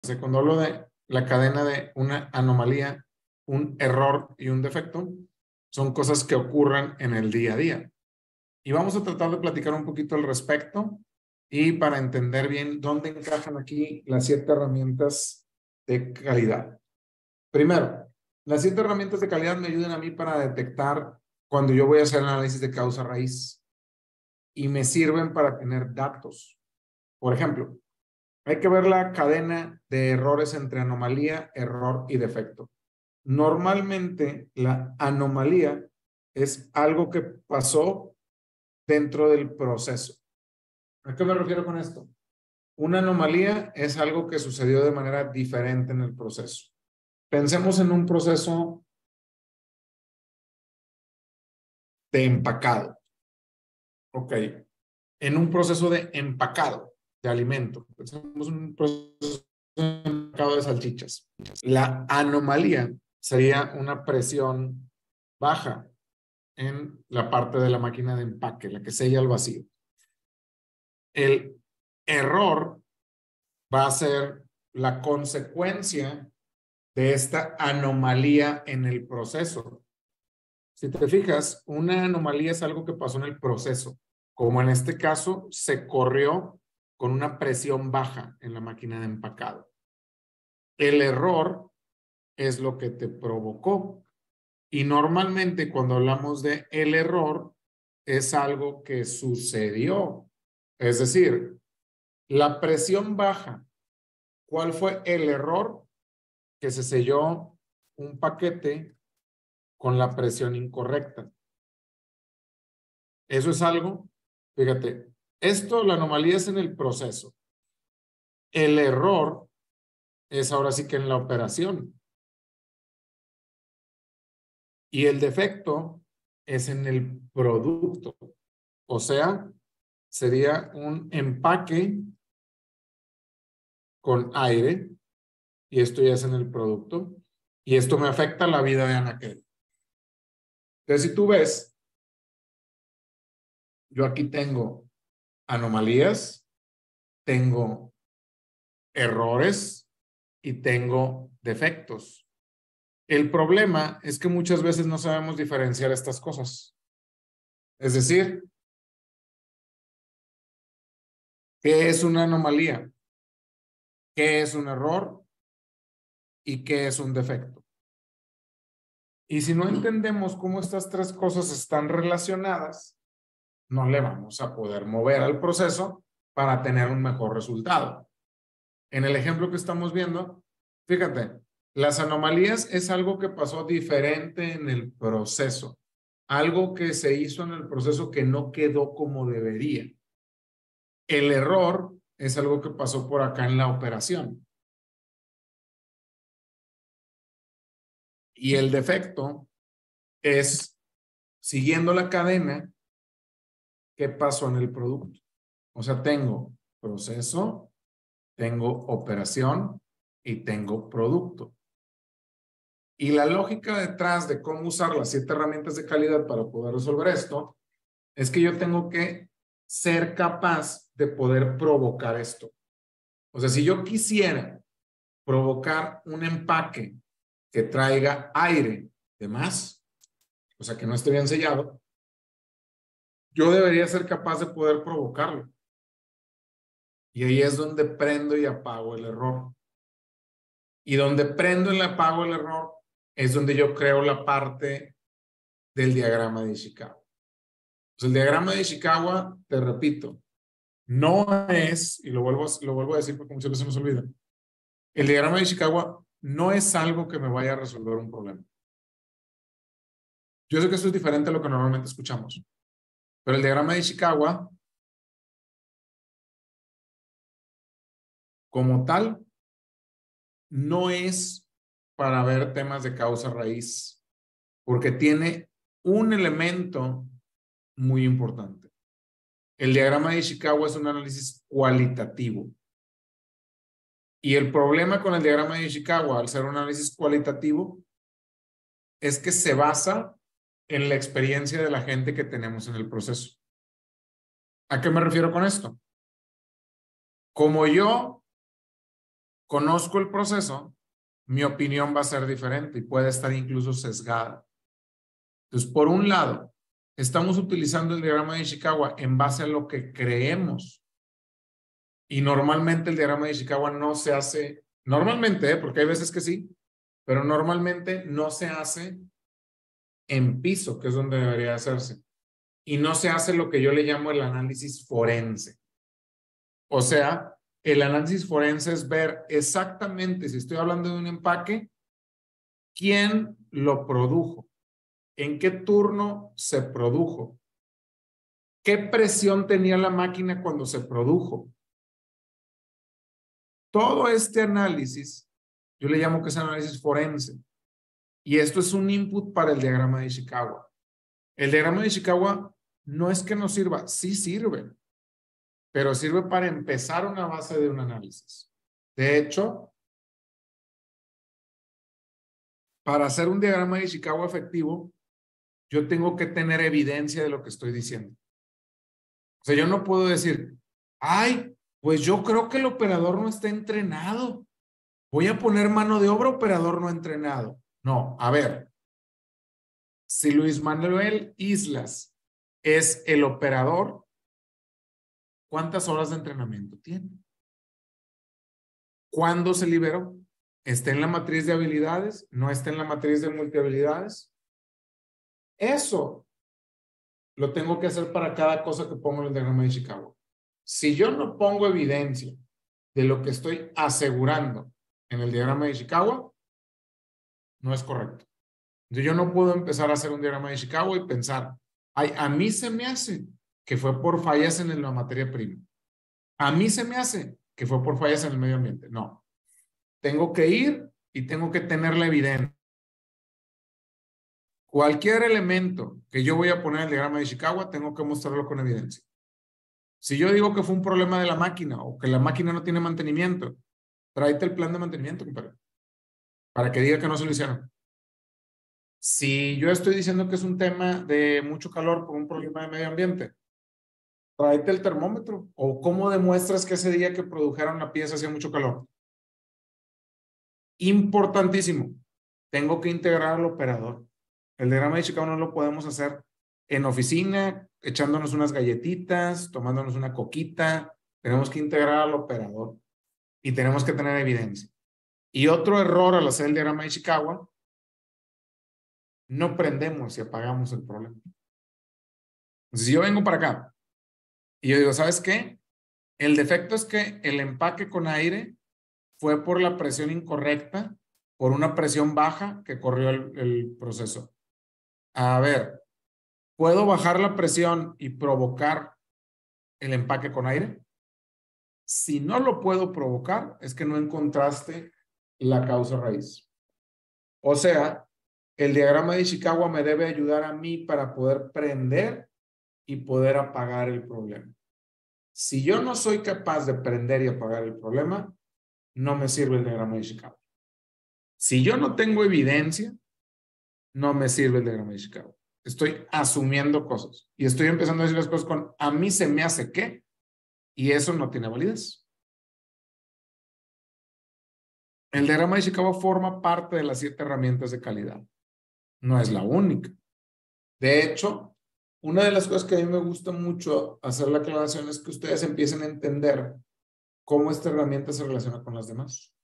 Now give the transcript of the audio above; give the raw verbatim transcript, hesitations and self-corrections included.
Cuando hablo de la cadena de una anomalía, un error y un defecto, son cosas que ocurren en el día a día. Y vamos a tratar de platicar un poquito al respecto y para entender bien dónde encajan aquí las siete herramientas de calidad. Primero, las siete herramientas de calidad me ayudan a mí para detectar cuando yo voy a hacer análisis de causa raíz y me sirven para tener datos. Por ejemplo, hay que ver la cadena de errores entre anomalía, error y defecto. Normalmente la anomalía es algo que pasó dentro del proceso. ¿A qué me refiero con esto? Una anomalía es algo que sucedió de manera diferente en el proceso. Pensemos en un proceso de empacado. Ok. En un proceso de empacado de alimento. Pensemos en un proceso de empacado de salchichas. La anomalía sería una presión baja en la parte de la máquina de empaque, la que sella el vacío. El error va a ser la consecuencia de esta anomalía en el proceso. Si te fijas, una anomalía es algo que pasó en el proceso, como en este caso se corrió con una presión baja en la máquina de empacado. El error es lo que te provocó. Y normalmente cuando hablamos de el error, es algo que sucedió. Es decir, la presión baja. ¿Cuál fue el error? Que se selló un paquete con la presión incorrecta. Eso es algo, fíjate, esto, la anomalía es en el proceso. El error es ahora sí que en la operación. Y el defecto es en el producto. O sea, sería un empaque con aire y esto ya es en el producto y esto me afecta la vida de anaquel. Entonces, si tú ves, yo aquí tengo anomalías, tengo errores y tengo defectos. El problema es que muchas veces no sabemos diferenciar estas cosas. Es decir, ¿qué es una anomalía? ¿Qué es un error? ¿Y qué es un defecto? Y si no entendemos cómo estas tres cosas están relacionadas, no le vamos a poder mover al proceso para tener un mejor resultado. En el ejemplo que estamos viendo, fíjate, las anomalías es algo que pasó diferente en el proceso, algo que se hizo en el proceso que no quedó como debería. El error es algo que pasó por acá en la operación. Y el defecto es, siguiendo la cadena, ¿qué pasó en el producto? O sea, tengo proceso, tengo operación y tengo producto. Y la lógica detrás de cómo usar las siete herramientas de calidad para poder resolver esto es que yo tengo que ser capaz de poder provocar esto. O sea, si yo quisiera provocar un empaque que traiga aire de más, o sea, que no esté bien sellado, yo debería ser capaz de poder provocarlo. Y ahí es donde prendo y apago el error. Y donde prendo y apago el error es donde yo creo la parte del diagrama de Ishikawa. Pues el diagrama de Ishikawa, te repito, no es, y lo vuelvo, lo vuelvo a decir porque muchas veces se nos olvida, el diagrama de Ishikawa no es algo que me vaya a resolver un problema. Yo sé que esto es diferente a lo que normalmente escuchamos, pero el diagrama de Ishikawa, como tal, no es para ver temas de causa raíz, porque tiene un elemento muy importante. El diagrama de Ishikawa es un análisis cualitativo. Y el problema con el diagrama de Ishikawa, al ser un análisis cualitativo, es que se basa en la experiencia de la gente que tenemos en el proceso. ¿A qué me refiero con esto? Como yo conozco el proceso, mi opinión va a ser diferente y puede estar incluso sesgada. Entonces, por un lado, estamos utilizando el diagrama de Ishikawa en base a lo que creemos. Y normalmente el diagrama de Ishikawa no se hace, normalmente, ¿eh? Porque hay veces que sí, pero normalmente no se hace en piso, que es donde debería hacerse. Y no se hace lo que yo le llamo el análisis forense. O sea, el análisis forense es ver exactamente, si estoy hablando de un empaque, quién lo produjo, en qué turno se produjo, qué presión tenía la máquina cuando se produjo. Todo este análisis, yo le llamo que es análisis forense. Y esto es un input para el diagrama de Ishikawa. El diagrama de Ishikawa no es que no sirva, sí sirve, pero sirve para empezar una base de un análisis. De hecho, para hacer un diagrama de Ishikawa efectivo, yo tengo que tener evidencia de lo que estoy diciendo. O sea, yo no puedo decir, ay, pues yo creo que el operador no está entrenado. Voy a poner mano de obra, operador no entrenado. No, a ver, si Luis Manuel Islas es el operador, ¿cuántas horas de entrenamiento tiene? ¿Cuándo se liberó? ¿Está en la matriz de habilidades? ¿No está en la matriz de multihabilidades? Eso lo tengo que hacer para cada cosa que pongo en el diagrama de Ishikawa. Si yo no pongo evidencia de lo que estoy asegurando en el diagrama de Ishikawa, no es correcto. Entonces yo no puedo empezar a hacer un diagrama de Ishikawa y pensar, ay, a mí se me hace que fue por fallas en la materia prima. A mí se me hace que fue por fallas en el medio ambiente. No. Tengo que ir y tengo que tener la evidencia. Cualquier elemento que yo voy a poner en el diagrama de Ishikawa, tengo que mostrarlo con evidencia. Si yo digo que fue un problema de la máquina o que la máquina no tiene mantenimiento, tráete el plan de mantenimiento, compadre, para que diga que no se lo hicieron. Si yo estoy diciendo que es un tema de mucho calor por un problema de medio ambiente, tráete el termómetro. ¿O cómo demuestras que ese día que produjeron la pieza hacía mucho calor? Importantísimo. Tengo que integrar al operador. El diagrama de Ishikawa no lo podemos hacer en oficina, echándonos unas galletitas, tomándonos una coquita. Tenemos que integrar al operador y tenemos que tener evidencia. Y otro error al hacer el diagrama de Ishikawa, no prendemos y apagamos el problema. Entonces, si yo vengo para acá y yo digo, ¿sabes qué? El defecto es que el empaque con aire fue por la presión incorrecta, por una presión baja que corrió el, el proceso. A ver, ¿puedo bajar la presión y provocar el empaque con aire? Si no lo puedo provocar, es que no encontraste la causa raíz. O sea, el diagrama de Ishikawa me debe ayudar a mí para poder prender y poder apagar el problema. Si yo no soy capaz de prender y apagar el problema, no me sirve el diagrama de Ishikawa. Si yo no tengo evidencia, no me sirve el diagrama de Ishikawa. Estoy asumiendo cosas y estoy empezando a decir las cosas con a mí se me hace que, y eso no tiene validez. El diagrama de Ishikawa forma parte de las siete herramientas de calidad. No es la única. De hecho, una de las cosas que a mí me gusta mucho hacer la aclaración es que ustedes empiecen a entender cómo esta herramienta se relaciona con las demás.